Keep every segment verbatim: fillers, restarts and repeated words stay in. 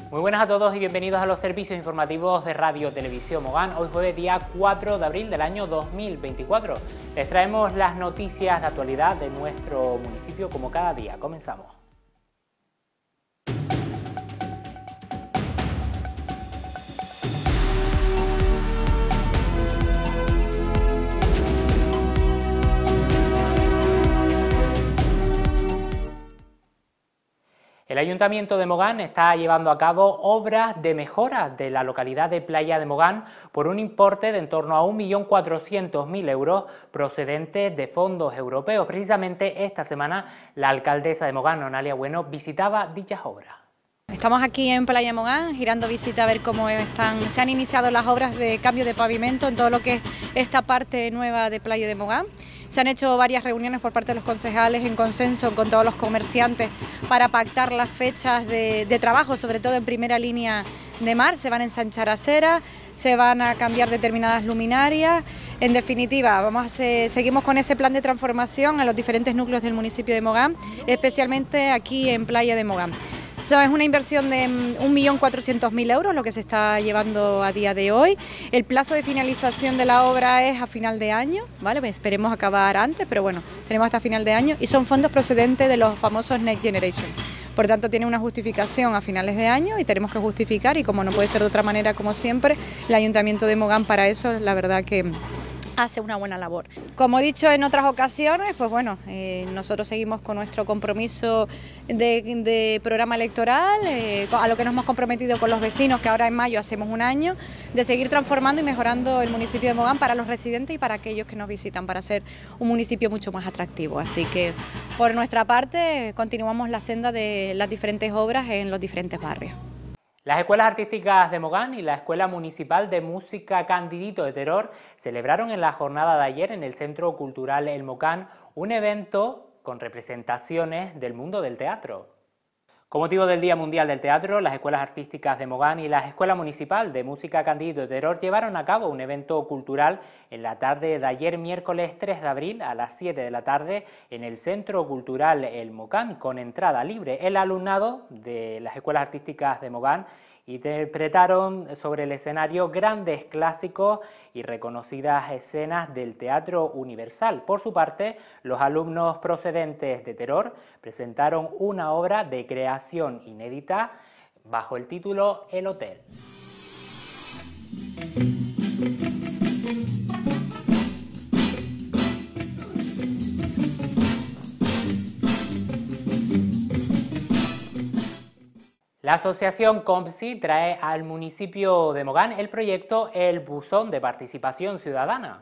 Muy buenas a todos y bienvenidos a los servicios informativos de Radio Televisión Mogán. Hoy jueves día cuatro de abril del año dos mil veinticuatro. Les traemos las noticias de actualidad de nuestro municipio como cada día. Comenzamos. El Ayuntamiento de Mogán está llevando a cabo obras de mejora de la localidad de Playa de Mogán por un importe de en torno a un millón cuatrocientos mil euros procedentes de fondos europeos. Precisamente esta semana la alcaldesa de Mogán, Nonalia Bueno, visitaba dichas obras. Estamos aquí en Playa de Mogán, girando visita a ver cómo están, se han iniciado las obras de cambio de pavimento en todo lo que es esta parte nueva de Playa de Mogán. Se han hecho varias reuniones por parte de los concejales en consenso con todos los comerciantes para pactar las fechas de, de trabajo, sobre todo en primera línea de mar. Se van a ensanchar aceras, se van a cambiar determinadas luminarias. En definitiva, vamos a hacer, seguimos con ese plan de transformación en los diferentes núcleos del municipio de Mogán, especialmente aquí en Playa de Mogán. Eso es una inversión de un millón cuatrocientos mil euros, lo que se está llevando a día de hoy. El plazo de finalización de la obra es a final de año, ¿vale? Esperemos acabar antes, pero bueno, tenemos hasta final de año y son fondos procedentes de los famosos Next Generation. Por tanto, tiene una justificación a finales de año y tenemos que justificar, y como no puede ser de otra manera, como siempre, el Ayuntamiento de Mogán para eso, la verdad que hace una buena labor. Como he dicho en otras ocasiones, pues bueno, eh, nosotros seguimos con nuestro compromiso de, de programa electoral, eh, a lo que nos hemos comprometido con los vecinos, que ahora en mayo hacemos un año, de seguir transformando y mejorando el municipio de Mogán para los residentes y para aquellos que nos visitan, para ser un municipio mucho más atractivo. Así que por nuestra parte continuamos la senda de las diferentes obras en los diferentes barrios. Las escuelas artísticas de Mogán y la Escuela Municipal de Música Candidito de Teror celebraron en la jornada de ayer en el Centro Cultural El Mocán un evento con representaciones del mundo del teatro. Con motivo del Día Mundial del Teatro, las escuelas artísticas de Mogán y la Escuela Municipal de Música Candidito de Teror llevaron a cabo un evento cultural en la tarde de ayer miércoles tres de abril a las siete de la tarde en el Centro Cultural El Mocán con entrada libre. El alumnado de las escuelas artísticas de Mogán interpretaron sobre el escenario grandes clásicos y reconocidas escenas del teatro universal. Por su parte, los alumnos procedentes de Teror presentaron una obra de creación inédita bajo el título El Hotel. La asociación COMSI trae al municipio de Mogán el proyecto El Buzón de Participación Ciudadana.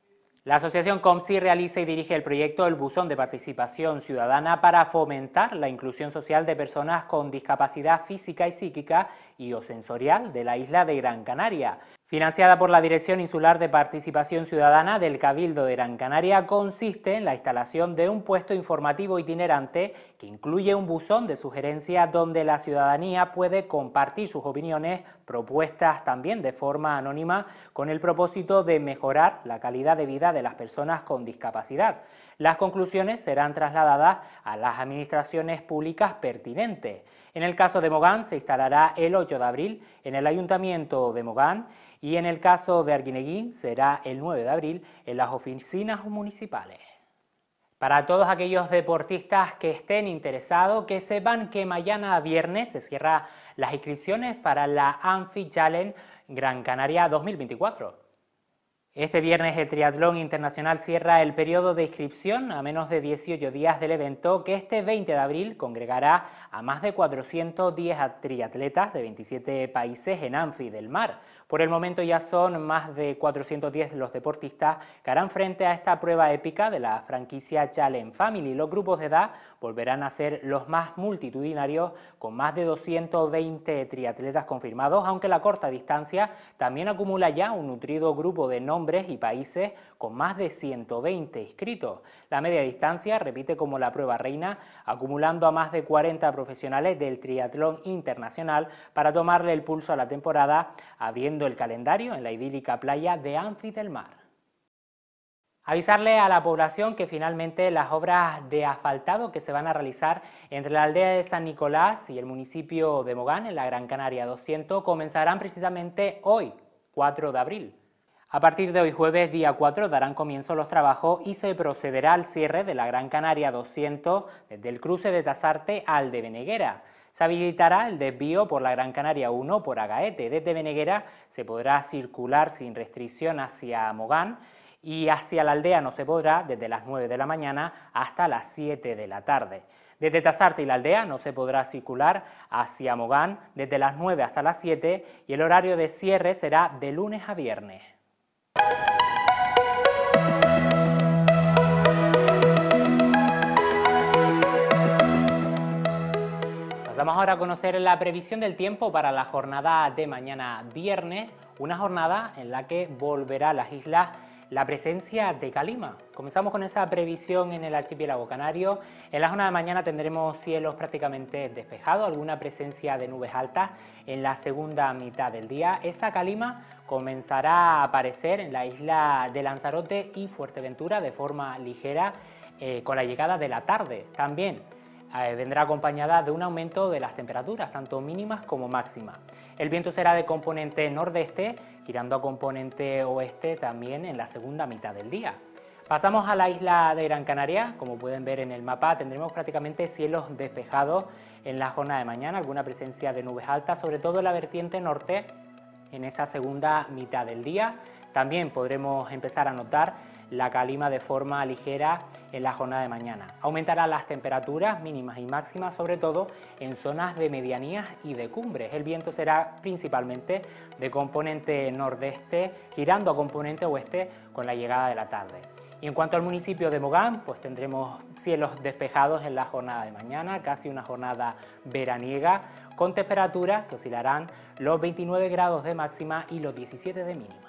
La asociación COMSI realiza y dirige el proyecto El Buzón de Participación Ciudadana para fomentar la inclusión social de personas con discapacidad física y psíquica y o sensorial de la isla de Gran Canaria. Financiada por la Dirección Insular de Participación Ciudadana del Cabildo de Gran Canaria, consiste en la instalación de un puesto informativo itinerante que incluye un buzón de sugerencias donde la ciudadanía puede compartir sus opiniones, propuestas también de forma anónima, con el propósito de mejorar la calidad de vida de las personas con discapacidad. Las conclusiones serán trasladadas a las administraciones públicas pertinentes. En el caso de Mogán se instalará el ocho de abril en el Ayuntamiento de Mogán y en el caso de Arguineguín será el nueve de abril en las oficinas municipales. Para todos aquellos deportistas que estén interesados, que sepan que mañana viernes se cierran las inscripciones para la Amphi Challenge Gran Canaria dos mil veinticuatro. Este viernes el Triatlón Internacional cierra el periodo de inscripción a menos de dieciocho días del evento que este veinte de abril congregará a más de cuatrocientos diez triatletas de veintisiete países en Amphi del Mar. Por el momento ya son más de cuatrocientos diez los deportistas que harán frente a esta prueba épica de la franquicia Challenge Family. Los grupos de edad volverán a ser los más multitudinarios, con más de doscientos veinte triatletas confirmados, aunque la corta distancia también acumula ya un nutrido grupo de nombres y países con más de ciento veinte inscritos. La media distancia repite como la prueba reina, acumulando a más de cuarenta profesionales del triatlón internacional para tomarle el pulso a la temporada, abriendo el calendario en la idílica playa de Amphi del Mar. Avisarle a la población que finalmente las obras de asfaltado que se van a realizar entre la aldea de San Nicolás y el municipio de Mogán, en la Gran Canaria doscientos, comenzarán precisamente hoy, cuatro de abril. A partir de hoy jueves, día cuatro, darán comienzo los trabajos y se procederá al cierre de la Gran Canaria doscientos desde el cruce de Tasarte al de Beneguera. Se habilitará el desvío por la Gran Canaria uno por Agaete. Desde Beneguera se podrá circular sin restricción hacia Mogán, y hacia la aldea no se podrá desde las nueve de la mañana hasta las siete de la tarde. Desde Tasarte y la aldea no se podrá circular hacia Mogán desde las nueve hasta las siete y el horario de cierre será de lunes a viernes. Pasamos ahora a conocer la previsión del tiempo para la jornada de mañana viernes, una jornada en la que volverá a las islas la presencia de calima. Comenzamos con esa previsión en el archipiélago canario. En la jornada de mañana tendremos cielos prácticamente despejados, alguna presencia de nubes altas en la segunda mitad del día. Esa calima comenzará a aparecer en la isla de Lanzarote y Fuerteventura de forma ligera eh, con la llegada de la tarde. También eh, vendrá acompañada de un aumento de las temperaturas, tanto mínimas como máximas. El viento será de componente nordeste, girando a componente oeste también en la segunda mitad del día. Pasamos a la isla de Gran Canaria. Como pueden ver en el mapa, tendremos prácticamente cielos despejados en la jornada de mañana, alguna presencia de nubes altas, sobre todo en la vertiente norte en esa segunda mitad del día. También podremos empezar a notar la calima de forma ligera en la jornada de mañana. Aumentarán las temperaturas mínimas y máximas, sobre todo en zonas de medianías y de cumbres. El viento será principalmente de componente nordeste, girando a componente oeste con la llegada de la tarde. Y en cuanto al municipio de Mogán, pues tendremos cielos despejados en la jornada de mañana, casi una jornada veraniega, con temperaturas que oscilarán los veintinueve grados de máxima y los diecisiete de mínima.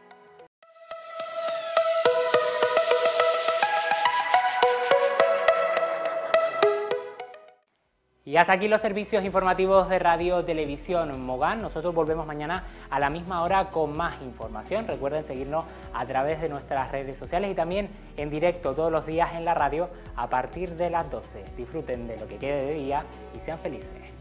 Y hasta aquí los servicios informativos de Radio Televisión Mogán. Nosotros volvemos mañana a la misma hora con más información. Recuerden seguirnos a través de nuestras redes sociales y también en directo todos los días en la radio a partir de las doce. Disfruten de lo que quede de día y sean felices.